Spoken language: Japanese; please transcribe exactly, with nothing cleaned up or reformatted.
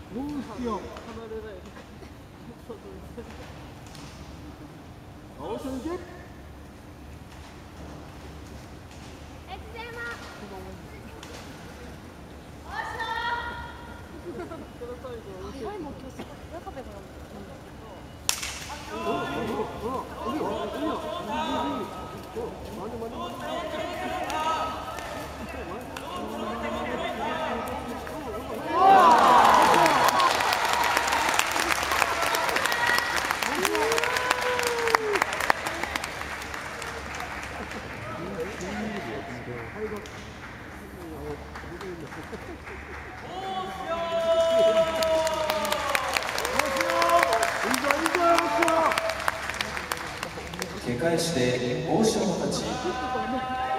どうしよう。青さんいけ。 早いもん今日すごい親壁が決壊して王将の勝ち。